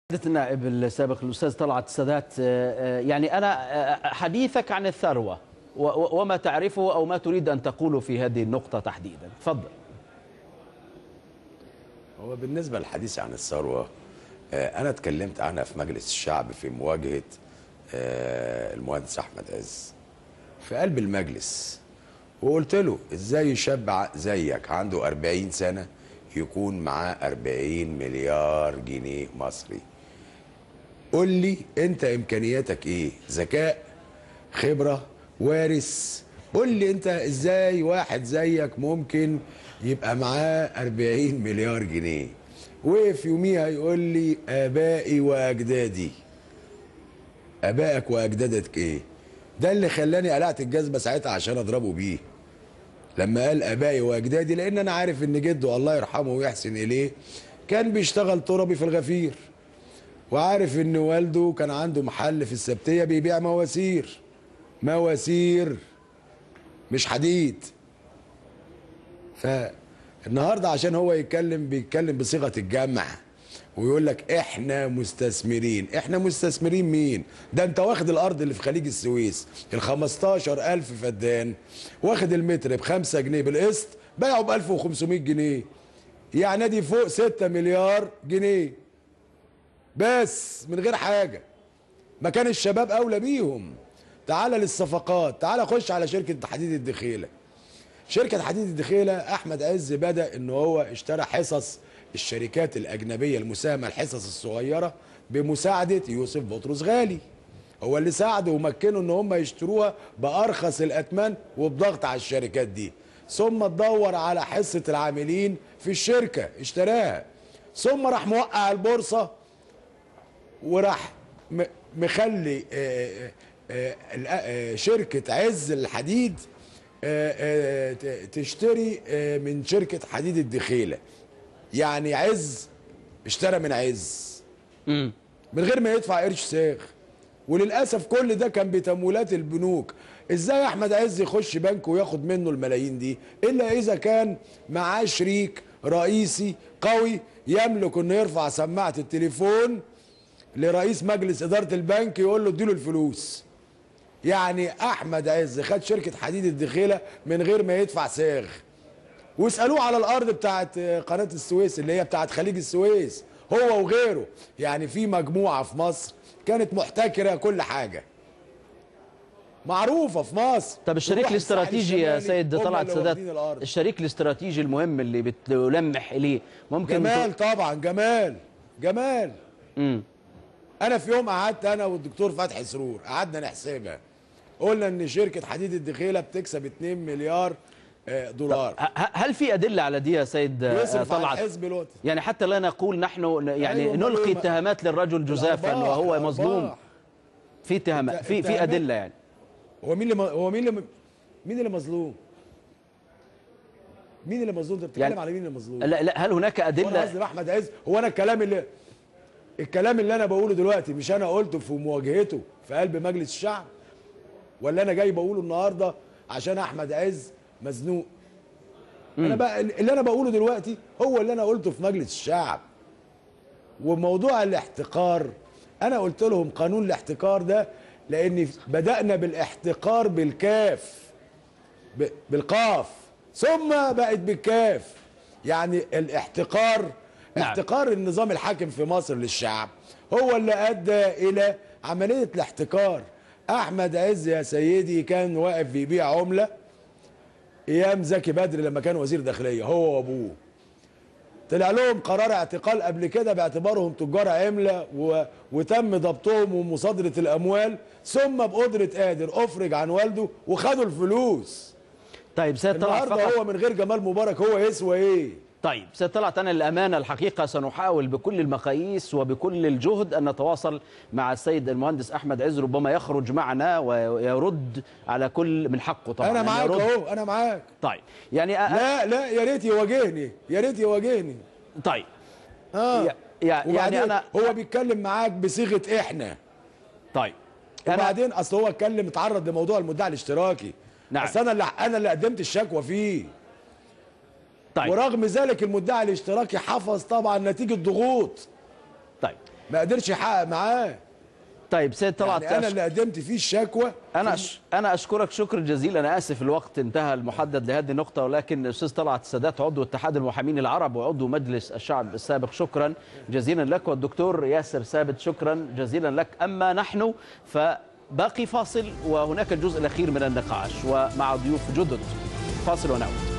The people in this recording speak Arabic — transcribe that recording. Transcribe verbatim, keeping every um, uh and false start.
سيادة النائب السابق الأستاذ طلعت السادات، يعني أنا حديثك عن الثروة وما تعرفه أو ما تريد أن تقوله في هذه النقطة تحديدا، تفضل. هو بالنسبة للحديث عن الثروة، أنا اتكلمت عنها في مجلس الشعب في مواجهة المهندس أحمد عز في قلب المجلس، وقلت له إزاي شاب زيك عنده أربعين سنة يكون معاه أربعين مليار جنيه مصري؟ قول لي انت امكانياتك ايه؟ ذكاء، خبرة، وارث؟ قول لي انت ازاي واحد زيك ممكن يبقى معاه أربعين مليار جنيه؟ وقف يوميها يقول لي ابائي واجدادي. ابائك واجدادك ايه؟ ده اللي خلاني قلعت الجزمة ساعتها عشان اضربه بيه لما قال ابائي واجدادي، لان انا عارف ان جده الله يرحمه ويحسن اليه كان بيشتغل تربي في الغفير، وعارف ان والده كان عنده محل في السبتية بيبيع مواسير مواسير مش حديد. فالنهارده عشان هو يتكلم بيتكلم بصيغة الجمع ويقول لك احنا مستثمرين. احنا مستثمرين مين؟ ده انت واخد الارض اللي في خليج السويس ال خمستاشر ألف فدان، واخد المتر بخمسة جنيه بالقسط، بايعه ب ألف وخمسمية جنيه، يعني دي فوق ستة مليار جنيه بس من غير حاجة. مكان الشباب أولى بيهم. تعال للصفقات، تعال خش على شركة حديد الدخيلة. شركة حديد الدخيلة أحمد عز بدأ إن هو اشترى حصص الشركات الأجنبية المساهمة، الحصص الصغيرة، بمساعدة يوسف بطرس غالي. هو اللي ساعده ومكنه إن هم يشتروها بأرخص الأثمان وبضغط على الشركات دي. ثم تدور على حصة العاملين في الشركة اشتراها. ثم راح موقع البورصة وراح مخلي شركة عز الحديد تشتري من شركة حديد الدخيلة. يعني عز اشترى من عز من غير ما يدفع قرش ساغ. وللأسف كل ده كان بتمويلات البنوك. ازاي احمد عز يخش بنك وياخد منه الملايين دي الا اذا كان معاه شريك رئيسي قوي يملك انه يرفع سماعة التليفون لرئيس مجلس إدارة البنك يقول له اديله الفلوس. يعني أحمد عز خد شركة حديد الدخيلة من غير ما يدفع ساغ. واسألوه على الأرض بتاعت قناة السويس اللي هي بتاعت خليج السويس، هو وغيره. يعني في مجموعة في مصر كانت محتكرة كل حاجة معروفة في مصر. طب الشريك الاستراتيجي يا سيد طلعت السادات، الشريك الاستراتيجي المهم اللي بتلمح إليه ممكن جمال ت... طبعا جمال جمال امم انا في يوم قعدت انا والدكتور فتحي سرور قعدنا نحسبها، قلنا ان شركه حديد الدخيله بتكسب اتنين مليار دولار. هل في ادله على دي يا سيد طلعت؟ يعني حتى لا نقول نحن يعني أيوة نلقي اتهامات للرجل جزافا وهو مظلوم. في اتهامات، في في ادله. يعني هو مين اللي هو مين اللي مين اللي مظلوم؟ مين اللي مظلوم؟ انت بتتكلم يعني على مين اللي مظلوم؟ لا لا، هل هناك ادله؟ انا قصدي احمد عز. هو انا الكلام اللي الكلام اللي انا بقوله دلوقتي مش انا قلته في مواجهته في قلب مجلس الشعب؟ ولا انا جاي بقوله النهارده عشان احمد عز مزنوق؟ مم. انا بقى اللي انا بقوله دلوقتي هو اللي انا قلته في مجلس الشعب. وموضوع الاحتقار انا قلت لهم قانون الاحتكار ده لان بدأنا بالاحتقار بالكاف بالقاف ثم بقت بالكاف. يعني الاحتقار نعم. احتقار النظام الحاكم في مصر للشعب هو اللي ادى الى عمليه الاحتكار. احمد عز يا سيدي كان واقف بيبيع عمله ايام زكي بدر لما كان وزير داخليه هو وابوه. طلع لهم قرار اعتقال قبل كده باعتبارهم تجار عمله و... وتم ضبطهم ومصادره الاموال، ثم بقدره قادر افرج عن والده وخدوا الفلوس. طيب سيد طلعت النهارده هو من غير جمال مبارك هو يسوى ايه؟ طيب سيد طلعت، أنا الأمانة الحقيقة سنحاول بكل المقاييس وبكل الجهد أن نتواصل مع السيد المهندس أحمد عز، ربما يخرج معنا ويرد على كل من حقه طبعا. أنا معاك أهو، أنا معاك. طيب يعني لا لا يا ريت يواجهني، يا ريت يواجهني. طيب اه يعني أنا هو بيتكلم معاك بصيغة إحنا. طيب وبعدين أصل هو اتكلم اتعرض لموضوع المدعي الاشتراكي. نعم. أصل أنا اللي أنا اللي قدمت الشكوى فيه. طيب. ورغم ذلك المدعي الاشتراكي حفظ طبعا نتيجة ضغوط. طيب ما قدرش يحقق معاه. طيب سيد طلعت، يعني انا اللي قدمت فيه الشكوى. انا أش... انا اشكرك شكرا جزيلا. انا اسف الوقت انتهى المحدد لهذه النقطه، ولكن الاستاذ طلعت السادات عضو اتحاد المحامين العرب وعضو مجلس الشعب السابق، شكرا جزيلا لك. والدكتور ياسر ثابت شكرا جزيلا لك. اما نحن فباقي فاصل، وهناك الجزء الاخير من النقاش ومع ضيوف جدد. فاصل ونعود.